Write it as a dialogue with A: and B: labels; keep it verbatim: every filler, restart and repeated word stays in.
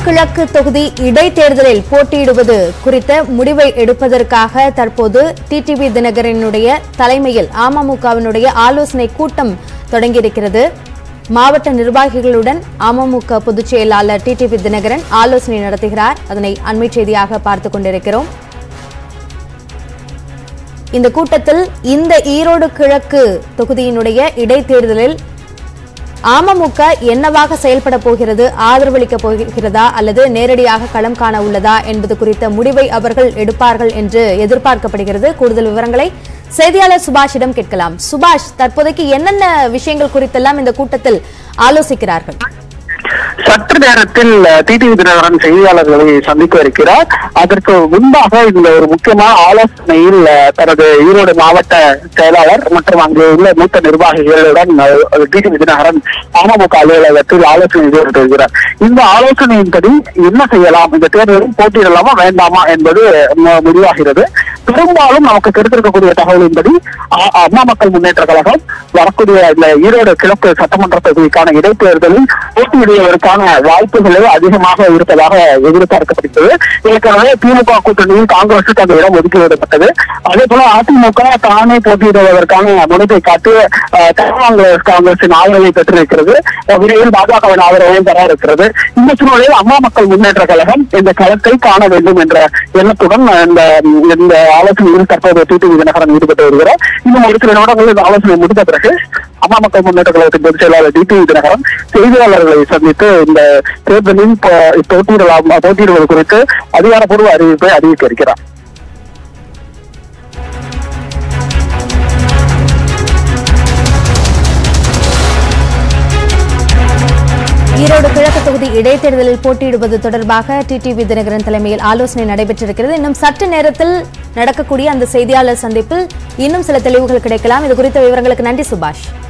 A: கிழக்கு தொகுதி இடைத்தேர்தலில் போட்டியிடுவது குறித்த முடிவை எடுப்பதற்காக தற்போது டிடிவி தினகரனுடைய தலைமையில் அமமுகவினுடைய ஆலோசனை கூட்டம் தொடங்கியிருக்கிறது. மாவட்ட நிர்வாகிகளுடன் அமமுக பொதுச் செயலாளர் டிடிவி தினகரன் ஆலோசனை நடத்துகிறார். அதனை அண்மை செய்தியாக பார்த்துக் கொண்டிருக்கிறோம். இந்த கூட்டத்தில் இந்த ஈரோடு கிழக்கு தொகுதியினுடைய இடைத்தேர்தலில் அமமுக என்னவாக செயல்பட போகிறது, ஆதரவளிக்க போகிறதா அல்லது நேரடியாக களம் காண உள்ளதா என்பது குறித்த முடிவை அவர்கள் எடுப்பார்கள் என்று எதிர்பார்க்கப்படுகிறது. கூடுதல் விவரங்களை செய்தியாளர் சுபாஷிடம் கேட்கலாம். சுபாஷ், தற்போதைக்கு என்னென்ன விஷயங்கள் குறித்தெல்லாம் இந்த கூட்டத்தில் ஆலோசிக்கிறார்கள்?
B: சற்று நேரத்தில் டிடிவி தினகரன் செய்தியாளர்களை சந்திக்க இருக்கிறார். அதற்கு முன்பாக இந்த ஒரு முக்கியமான ஆலோசனையில் தனது ஈரோடு மாவட்ட செயலாளர் மற்றும் அங்கு உள்ள மூத்த நிர்வாகிகளுடன் டிடிவி தினகரன் அமமுக அலுவலகத்தில் ஆலோசனை செய்து வருகிறார். இந்த ஆலோசனையின்படி என்ன செய்யலாம், இந்த தேர்தலில் போட்டியிடலாமா வேண்டாமா என்பது முடிவாகிறது. பெரும்பாலும் நமக்கு கிடைத்திருக்கக்கூடிய தகவலின்படி அம்மா மக்கள் முன்னேற்ற கழகம் வரக்கூடிய இந்த ஈரோடு கிழக்கு சட்டமன்ற தொகுதிக்கான இடைத்தேர்தலில் போட்டியிடுவதற்கான வாய்ப்புகளே அதிகமாக இருப்பதாக எதிர்பார்க்கப்படுகிறது. ஏற்கனவே திமுக கூட்டணியில் காங்கிரசுக்கு அந்த இடம் ஒதுக்கிவிடப்பட்டது. அதே போல அதிமுக தானே போட்டியிடுவதற்கான முனைப்பை காட்டி தமிழ் காங்கிரசின் ஆதரவை பெற்றிருக்கிறது. விரைவில் பாஜகவின் ஆதரவையும் பெற இருக்கிறது. இந்த சூழ்நிலையில் அம்மா மக்கள் முன்னேற்ற கழகம் இந்த களத்தை காண வேண்டும் என்ற எண்ணத்துடன் இந்த ஆலோசனையில் தற்போது டிடிவி தினகரன் ஈடுபட்டு வருகிறார். இன்னும் ஒரு சில நிமிடங்களில் இந்த ஆலோசனை முடிந்த பிறகு அம்மா மக்கள் முன்னேற்ற கழகத்தின் பொதுச் செயலாளர் டிடிவி தினகரன் செய்தியாளர்களை சந்தித்து இந்த தேர்தலில் போட்டியிடலாம் போட்டியிடுவது குறித்து அதிகாரப்பூர்வ அறிவிப்பை அறிவிக்க இருக்கிறார்.
A: ஈரோடு கிழக்கு தொகுதி இடைத்தேர்தலில் போட்டியிடுவது தொடர்பாக டிடிவி தினகரன் தலைமையில் ஆலோசனை நடைபெற்றிருக்கிறது. இன்னும் சற்று நேரத்தில் நடக்கக்கூடிய அந்த செய்தியாளர் சந்திப்பில் இன்னும் சில தெளிவுகள் கிடைக்கலாம். இது குறித்த விவரங்களுக்கு நன்றி சுபாஷ்.